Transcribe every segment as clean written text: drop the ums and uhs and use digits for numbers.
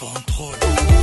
Contrôle.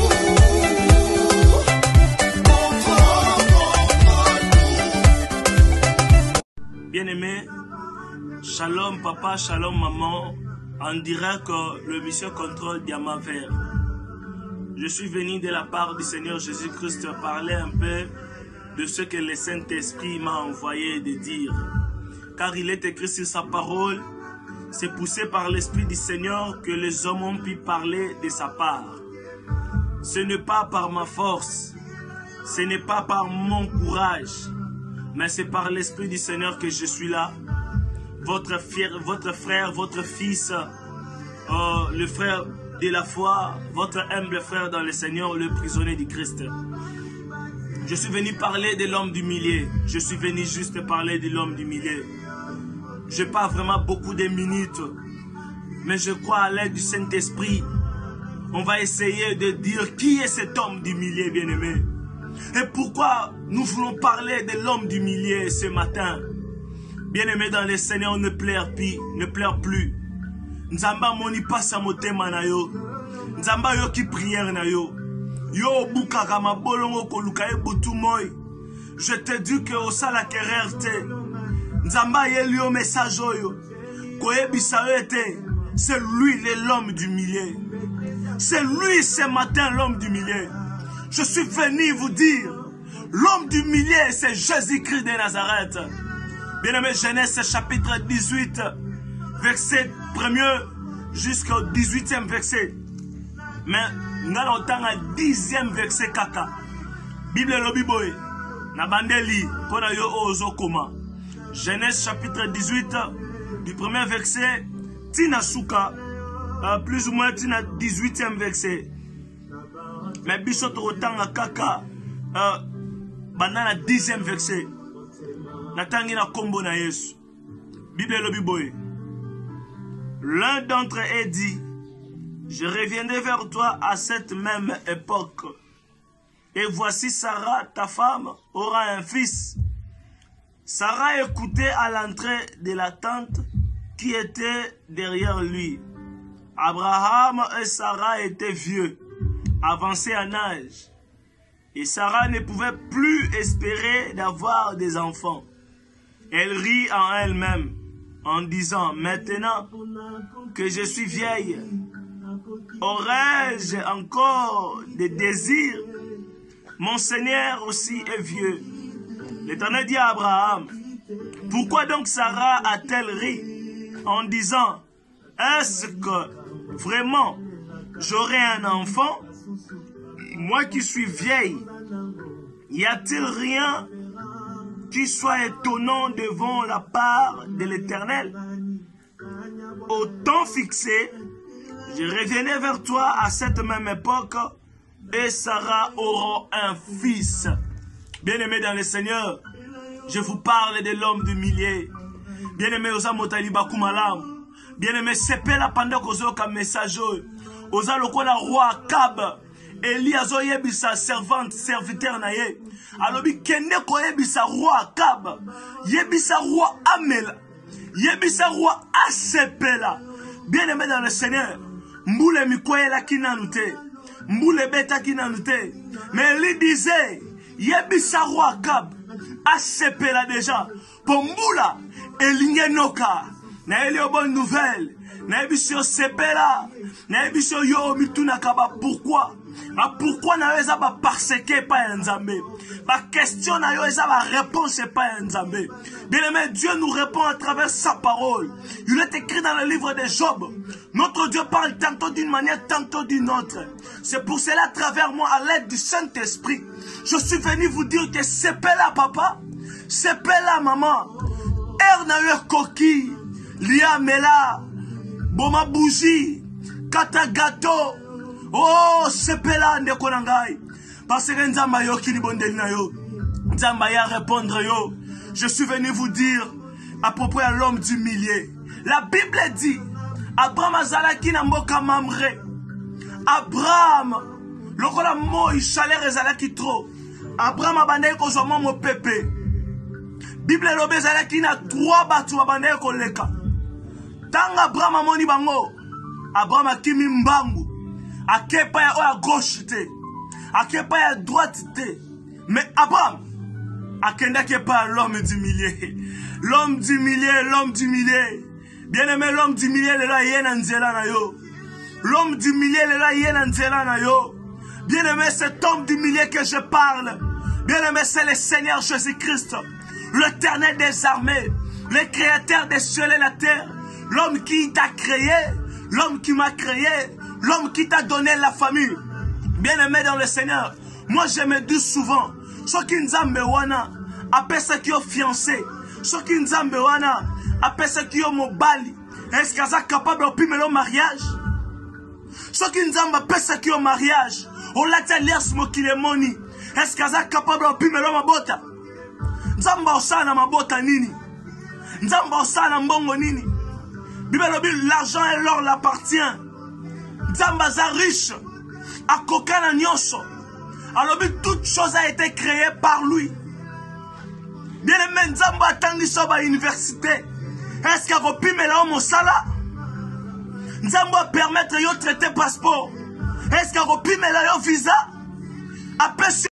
Bien-aimé, shalom papa, shalom maman, en direct le mission Contrôle Diamant Vert. Je suis venu de la part du Seigneur Jésus-Christ parler un peu de ce que le Saint-Esprit m'a envoyé de dire. Car il est écrit sur sa parole, c'est poussé par l'Esprit du Seigneur que les hommes ont pu parler de sa part. Ce n'est pas par ma force, ce n'est pas par mon courage, mais c'est par l'Esprit du Seigneur que je suis là. Votre frère, votre fils, le frère de la foi, votre humble frère dans le Seigneur, le prisonnier du Christ. Je suis venu parler de l'homme du milieu. Je suis venu juste parler de l'homme du milieu. Je n'ai pas vraiment beaucoup de minutes, mais je crois à l'aide du Saint-Esprit, on va essayer de dire qui est cet homme du milieu, bien-aimé. Et pourquoi nous voulons parler de l'homme du milieu ce matin. Bien-aimé dans le Seigneur, ne pleure plus. Nzamba moni pasa motema na yo. Nzamba yo ki prière na yo. Yo bukaka mabolongo koluka e butu moy. Je te dis que au sala querer te. Nzamba ye lui au message oyo. Koyebisa yo te. C'est lui l'homme du milieu. C'est lui ce matin l'homme du milieu. Je suis venu vous dire, l'homme du milieu c'est Jésus-Christ de Nazareth. Bien-aimé, Genèse chapitre 18, verset 1er jusqu'au 18e verset. Mais nous allons entendre le 10e verset kaka. Bible lobi boy. Na bandeli pour yo ozo koma. Genèse chapitre 18 du premier verset tina suka plus ou moins tina 18e verset. Mais biso to otanga kaka banana 10e verset. Natangi na kombo na Yesu. Bible lobi boy. L'un d'entre eux dit, je reviendrai vers toi à cette même époque. Et voici Sarah, ta femme, aura un fils. Sarah écoutait à l'entrée de la tente qui était derrière lui. Abraham et Sarah étaient vieux, avancés en âge. Et Sarah ne pouvait plus espérer d'avoir des enfants. Elle rit en elle-même en disant, maintenant que je suis vieille, aurais-je encore des désirs? Mon Seigneur aussi est vieux. L'Éternel dit à Abraham, pourquoi donc Sarah a-t-elle ri en disant, est-ce que vraiment j'aurai un enfant? Moi qui suis vieille, y a-t-il rien qui soit étonnant devant la part de l'Éternel? Au temps fixé, je reviendrai vers toi à cette même époque et Sarah aura un fils. Bien-aimé dans le Seigneur, je vous parle de l'homme du milieu. Bien-aimé, osa motali bakumalam. Bien-aimé, sepela pendant kozo ka message. Osa lokola roi Akab. Eli azo yebisa servante, serviteur na ye. Alobi kende ko yebisa roi Akab. Yebisa roi Amel. Yebisa roi Asepela. Bien-aimé dans le Seigneur, Mboule mikoyela kinanute. Mboule beta kinanute. Mais Eli disait, yebisa roi Akab. Asepela déjà. Pour Mboula, Eli noka. Na Eli bonne nouvelle. Na yebisio sepela. Na yebisio yo mituna kaba pourquoi? Pourquoi na yo eza ba persécuté pa Nzambe? Ba question na yo eza ba réponse pa Nzambe. Bien-aimé, Dieu nous répond à travers sa parole. Il est écrit dans le livre de Job. Notre Dieu parle tantôt d'une manière, tantôt d'une autre. C'est pour cela, à travers moi, à l'aide du Saint-Esprit, je suis venu vous dire que c'est pas là, papa. C'est pas là, maman. Na yo koki, lia mela, boma bougie, kata gâteau. Oh, sepela ndeko na ngai. Parce que Nzamba yo ki libondeli na yo. Nzamba ya répondre yo. Je suis venu vous dire à propos de l'homme du milieu. La Bible dit, Abraham azalaki na mboka Mamre. Abraham, lokola mo chaleur ezalaki trop. Abraham abandaki kozwa mo pepe. Bible lobe ezalaki na 3 batu babandaki koleka. Tanga Abraham amoni bango. Abraham akimi mbangu. akepa ya à gauche te, akepa ya droite te. Mais Abraham, akenda kepa l'homme du millier. L'homme du millier, l'homme du millier. Bien-aimé, l'homme du millier, le là yé na nzela na yo. L'homme du millier, le là yé na nzela na yo. Bien-aimé, cet homme du millier que je parle. Bien-aimé, c'est le Seigneur Jésus-Christ, l'Éternel des armées, le créateur des cieux et la terre, l'homme qui t'a créé, l'homme qui m'a créé, l'homme qui t'a donné la famille. Bien-aimé dans le Seigneur, moi je me dis souvent, ceux qui nzambe wana, après ceux qui ont fiancé, ceux qui nzambe wana, après ceux qui ont mobali, est-ce qu'ils sont capables de primer le mariage? Ceux qui nzambe après ceux qui ont mariage, on l'a dit l'air qui les moni. Est-ce qu'ils sont capables de primer le mabota? Nzamba osana mabota nini? Nzamba osana mbongo nini? L'argent et l'or l'appartient. Nzamba za riche. A kokana nyonso. Alors toute chose a été créée par lui. Bien aimé, Nzamba atangi soba université. Est-ce qu'il va primer là mon sala? Nzamba permettre yo traiter passeport. Est-ce qu'il va primer là yo visa? Après